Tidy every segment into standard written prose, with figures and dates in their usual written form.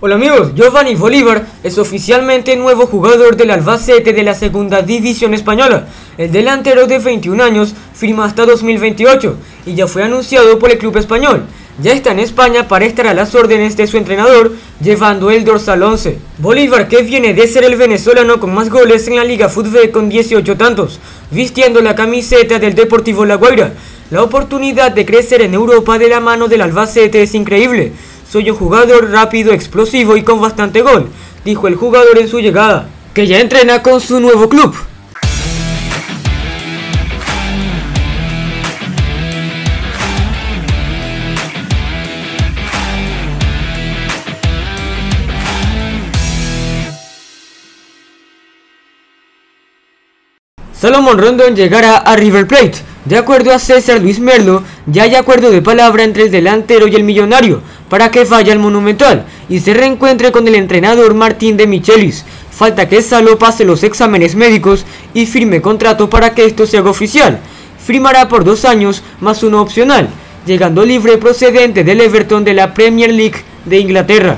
Hola amigos, Giovanni Bolívar es oficialmente nuevo jugador del Albacete de la Segunda División Española. El delantero de 21 años firma hasta 2028 y ya fue anunciado por el club español. Ya está en España para estar a las órdenes de su entrenador, llevando el dorsal 11. Bolívar, que viene de ser el venezolano con más goles en la Liga Fútbol con 18 tantos, vistiendo la camiseta del Deportivo La Guaira. La oportunidad de crecer en Europa de la mano del Albacete es increíble. Soy un jugador rápido, explosivo y con bastante gol, dijo el jugador en su llegada, que ya entrena con su nuevo club. Salomón Rondón llegará a River Plate. De acuerdo a César Luis Merlo, ya hay acuerdo de palabra entre el delantero y el millonario para que vaya al Monumental y se reencuentre con el entrenador Martín de Michelis. Falta que Salo pase los exámenes médicos y firme contrato para que esto se haga oficial. Firmará por 2 años más uno opcional, llegando libre procedente del Everton de la Premier League de Inglaterra.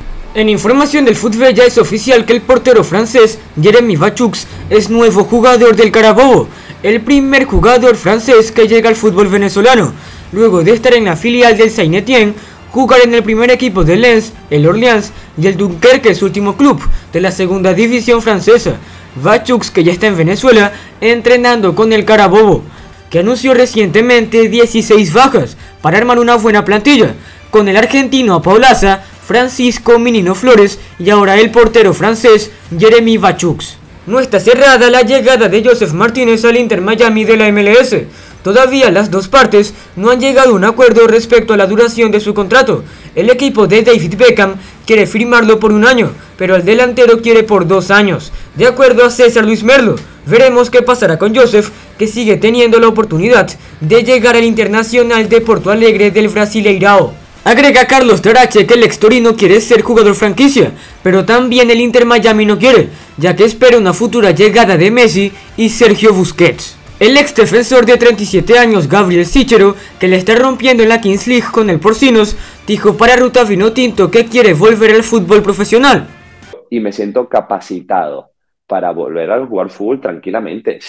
En información del fútbol ya es oficial que el portero francés Jérémy Bachux es nuevo jugador del Carabobo, el primer jugador francés que llega al fútbol venezolano, luego de estar en la filial del Saint-Étienne, jugar en el primer equipo de Lens, el Orleans y el Dunkerque, su último club de la segunda división francesa. Bachux, que ya está en Venezuela entrenando con el Carabobo, que anunció recientemente 16 bajas para armar una buena plantilla, con el argentino Apaolaza, Francisco Minino Flores y ahora el portero francés Jérémy Bachux. No está cerrada la llegada de Joseph Martínez al Inter Miami de la MLS. Todavía las dos partes no han llegado a un acuerdo respecto a la duración de su contrato. El equipo de David Beckham quiere firmarlo por 1 año, pero el delantero quiere por 2 años. De acuerdo a César Luis Merlo, veremos qué pasará con Joseph, que sigue teniendo la oportunidad de llegar al Internacional de Porto Alegre del Brasileirao. Agrega Carlos Tarache que el ex Torino quiere ser jugador franquicia, pero también el Inter Miami no quiere, ya que espera una futura llegada de Messi y Sergio Busquets. El ex defensor de 37 años Gabriel Sichero, que le está rompiendo en la Kings League con el Porcinos, dijo para Ruta Vinotinto que quiere volver al fútbol profesional. Y me siento capacitado para volver a jugar fútbol tranquilamente,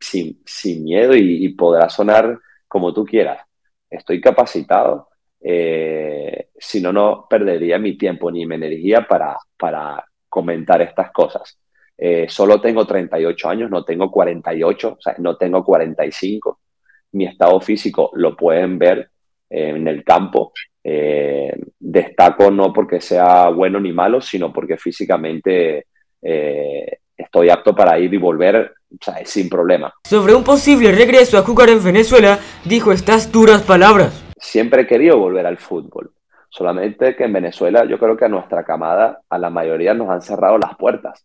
sin miedo y podrá sonar como tú quieras. Estoy capacitado. Si no, no perdería mi tiempo ni mi energía para comentar estas cosas. Solo tengo 38 años, no tengo 48, o sea, no tengo 45. Mi estado físico lo pueden ver en el campo. Destaco no porque sea bueno ni malo, sino porque físicamente estoy apto para ir y volver, o sea, sin problema. Sobre un posible regreso a jugar en Venezuela, dijo estas duras palabras. Siempre he querido volver al fútbol, solamente que en Venezuela yo creo que a nuestra camada, a la mayoría nos han cerrado las puertas.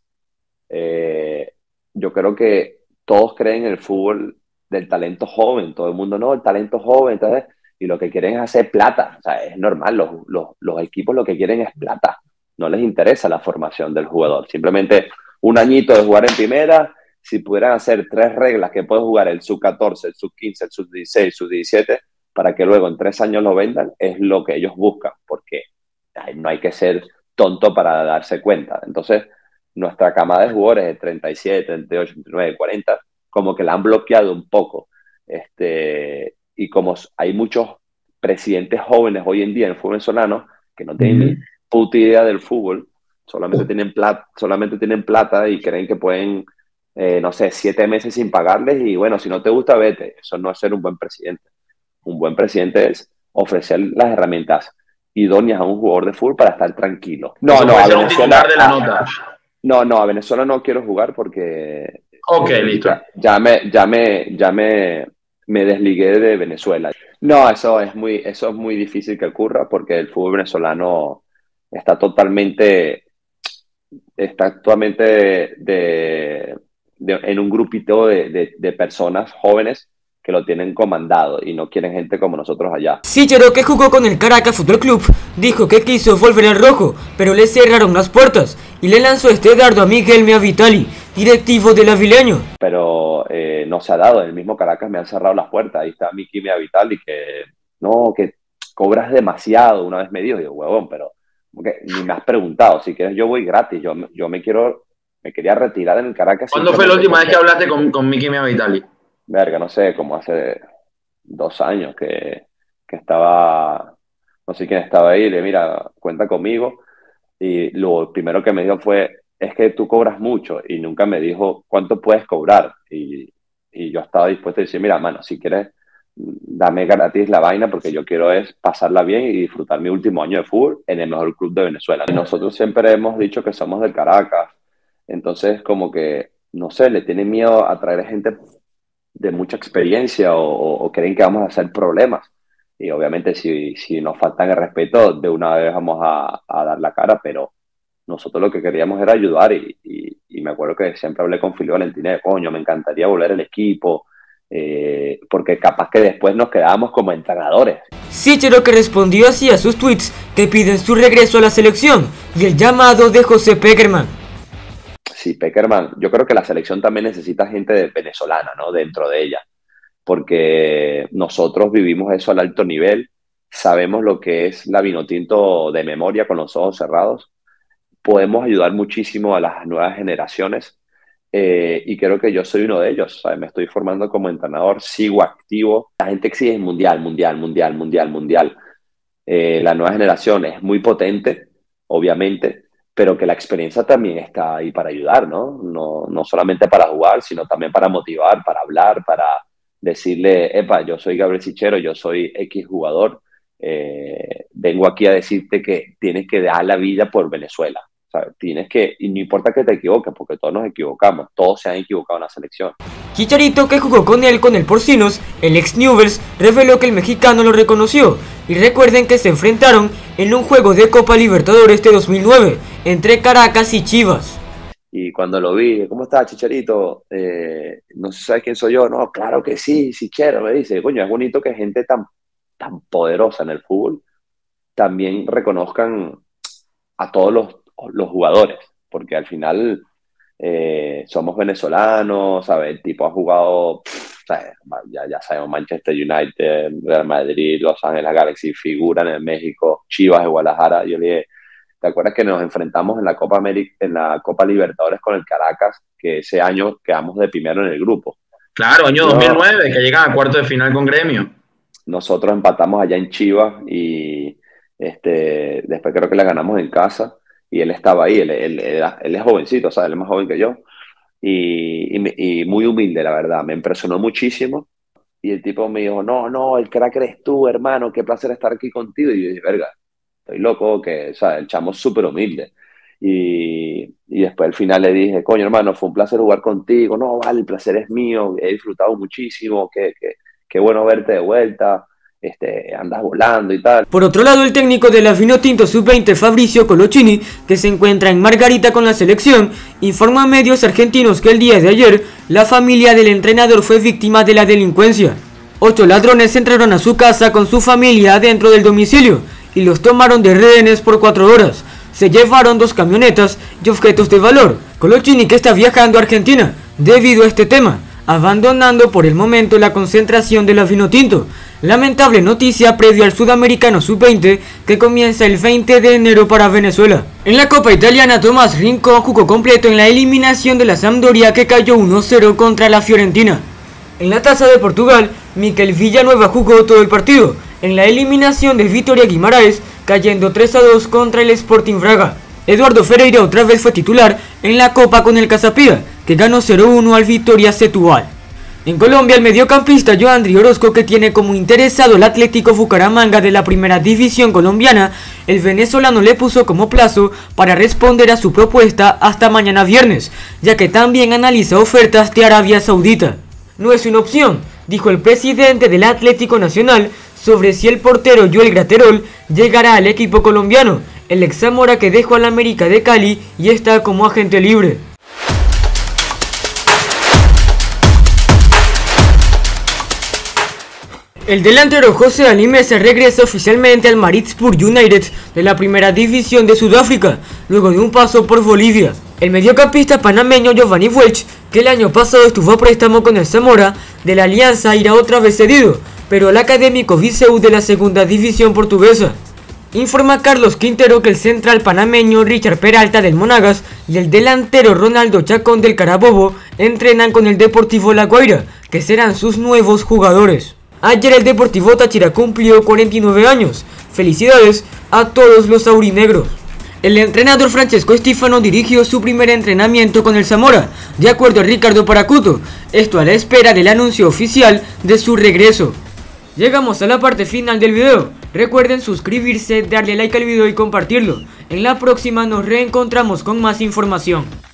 Yo creo que todos creen en el fútbol del talento joven, todo el mundo no, el talento joven, entonces, y lo que quieren es hacer plata, o sea, es normal, los equipos lo que quieren es plata, no les interesa la formación del jugador, simplemente 1 añito de jugar en primera. Si pudieran hacer 3 reglas que puede jugar el sub-14, el sub-15, el sub-16, el sub-17, para que luego en 3 años lo vendan, es lo que ellos buscan, porque no hay que ser tonto para darse cuenta. Entonces, nuestra camada de jugadores de 37, 38, 39, 40, como que la han bloqueado un poco. Y como hay muchos presidentes jóvenes hoy en día en el fútbol venezolano que no tienen ni puta idea del fútbol, solamente tienen plata y creen que pueden, no sé, 7 meses sin pagarles y bueno, si no te gusta, vete. Eso no es ser un buen presidente. Un buen presidente es ofrecer las herramientas idóneas a un jugador de fútbol para estar tranquilo. No, a Venezuela, a Venezuela no quiero jugar porque listo. Ya me desligué de Venezuela. No, eso es muy difícil que ocurra porque el fútbol venezolano está actualmente en un grupito de personas jóvenes que lo tienen comandado y no quieren gente como nosotros allá. Sichero, que jugó con el Caracas Fútbol Club, dijo que quiso volver al rojo, pero le cerraron las puertas y le lanzó este dardo a Miguel Mea Vitali, directivo del Avileño. Pero no se ha dado, en el mismo Caracas me han cerrado las puertas. Ahí está Miguel Mea Vitali, que cobras demasiado, una vez me dijo, huevón, pero porque ni me has preguntado, si quieres yo voy gratis, yo me quería retirar en el Caracas. ¿Cuándo fue la última vez que hablaste con Miki Vitali? Verga, no sé, como hace 2 años que estaba, no sé quién estaba ahí, le mira, cuenta conmigo, y lo primero que me dijo fue, es que tú cobras mucho, y nunca me dijo cuánto puedes cobrar, y yo estaba dispuesto a decir, mira, mano, si quieres, dame gratis la vaina, porque yo quiero es pasarla bien y disfrutar mi último año de fútbol en el mejor club de Venezuela. Y nosotros siempre hemos dicho que somos del Caracas, entonces como que, no sé, le tienen miedo a traer gente de mucha experiencia o creen que vamos a hacer problemas. Y obviamente si nos faltan el respeto, de una vez vamos a dar la cara, pero nosotros lo que queríamos era ayudar y me acuerdo que siempre hablé con Filio Valentín de coño, me encantaría volver al equipo, porque capaz que después nos quedábamos como entrenadores. Sichero, que respondió así a sus tweets que piden su regreso a la selección y el llamado de José Pekerman. Sí, Pekerman, yo creo que la selección también necesita gente venezolana, ¿no? Dentro de ella, porque nosotros vivimos eso al alto nivel, sabemos lo que es la Vinotinto de memoria con los ojos cerrados, podemos ayudar muchísimo a las nuevas generaciones y creo que yo soy uno de ellos, ¿sabes? Me estoy formando como entrenador, sigo activo, la gente exige mundial, mundial, mundial, mundial, mundial. La nueva generación es muy potente, obviamente, pero que la experiencia también está ahí para ayudar, ¿no? No solamente para jugar, sino también para motivar, para hablar, para decirle, epa, yo soy Gabriel Sichero, yo soy X jugador, vengo aquí a decirte que tienes que dar la vida por Venezuela. ¿Sabes? Tienes que, y no importa que te equivoques, porque todos nos equivocamos, todos se han equivocado en la selección. Chicharito, que jugó con él con el Porcinos, el ex Newell's, reveló que el mexicano lo reconoció. Y recuerden que se enfrentaron en un juego de Copa Libertadores de 2009 entre Caracas y Chivas. Y cuando lo vi, ¿cómo estás, Chicharito? No sé si sabes quién soy yo. No, claro que sí, Sichero, me dice. Coño, es bonito que gente tan poderosa en el fútbol también reconozcan a todos los jugadores, porque al final somos venezolanos, ¿sabes? El tipo ha jugado, ¿sabes? Ya sabemos, Manchester United, Real Madrid, Los Ángeles Galaxy, figuran en México, Chivas de Guadalajara. Yo le dije, ¿te acuerdas que nos enfrentamos en la Copa América, en la Copa Libertadores con el Caracas, que ese año quedamos de primero en el grupo? Claro, año 2009, que llegan a cuarto de final con Gremio. Nosotros empatamos allá en Chivas y después creo que le ganamos en casa y él estaba ahí, él es jovencito, o sea, él es más joven que yo y muy humilde, la verdad, me impresionó muchísimo y el tipo me dijo, no, el crack eres tú, hermano, qué placer estar aquí contigo, y yo dije, verga, estoy loco, que, o sea, el chamo es súper humilde y después al final le dije, coño, hermano, fue un placer jugar contigo, no, vale, el placer es mío, he disfrutado muchísimo, qué bueno verte de vuelta, andas volando y tal. Por otro lado, el técnico de la Vinotinto Sub-20, Fabricio Colochini, que se encuentra en Margarita con la selección, informa a medios argentinos que el día de ayer, la familia del entrenador fue víctima de la delincuencia. 8 ladrones entraron a su casa con su familia dentro del domicilio y los tomaron de rehenes por 4 horas. Se llevaron 2 camionetas y objetos de valor. Colochini, que está viajando a Argentina debido a este tema, abandonando por el momento la concentración de la Vinotinto. Lamentable noticia previo al Sudamericano Sub-20 que comienza el 20 de enero para Venezuela. En la Copa Italiana, Tomás Rincón jugó completo en la eliminación de la Sampdoria, que cayó 1-0 contra la Fiorentina. En la Taza de Portugal, Mikel Villanueva jugó todo el partido en la eliminación de Vitória Guimarães, cayendo 3-2 contra el Sporting Braga. Eduardo Ferreira otra vez fue titular en la Copa con el Casapía, que ganó 0-1 al Vitória Setúbal. En Colombia, el mediocampista Joandri Orozco, que tiene como interesado el Atlético Bucaramanga de la primera división colombiana, el venezolano le puso como plazo para responder a su propuesta hasta mañana viernes, ya que también analiza ofertas de Arabia Saudita. No es una opción, dijo el presidente del Atlético Nacional sobre si el portero Joel Graterol llegará al equipo colombiano, el ex Zamora, que dejó al América de Cali y está como agente libre. El delantero José Ali Mesa regresa oficialmente al Maritspur United de la primera división de Sudáfrica, luego de un paso por Bolivia. El mediocampista panameño Giovanni Welch, que el año pasado estuvo a préstamo con el Zamora de la Alianza, irá otra vez cedido, pero al Académico Viseu de la segunda división portuguesa. Informa Carlos Quintero que el central panameño Richard Peralta del Monagas y el delantero Ronaldo Chacón del Carabobo entrenan con el Deportivo La Guaira, que serán sus nuevos jugadores. Ayer el Deportivo Táchira cumplió 49 años. Felicidades a todos los aurinegros. El entrenador Francesco Estifano dirigió su primer entrenamiento con el Zamora, de acuerdo a Ricardo Paracuto, esto a la espera del anuncio oficial de su regreso. Llegamos a la parte final del video. Recuerden suscribirse, darle like al video y compartirlo. En la próxima nos reencontramos con más información.